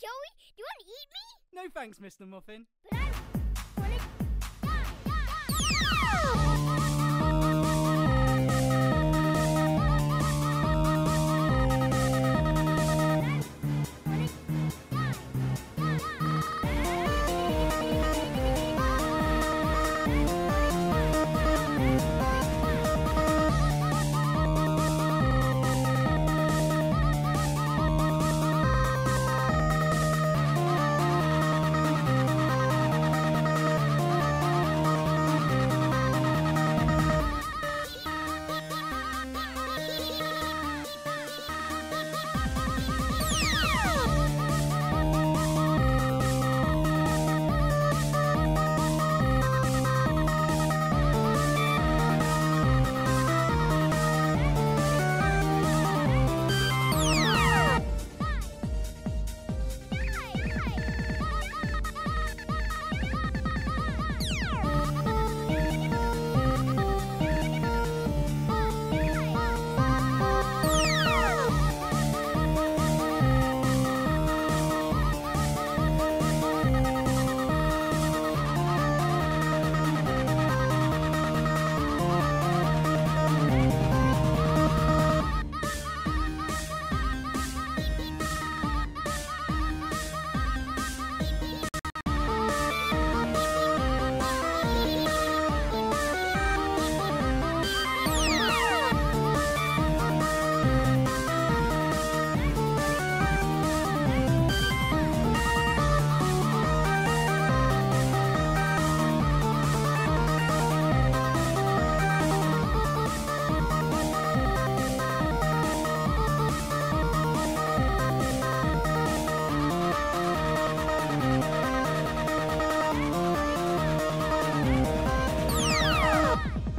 Joey, do you want to eat me? No thanks, Mr. Muffin. But I want to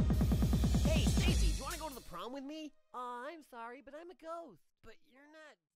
with me? I'm sorry, but I'm a ghost. But you're not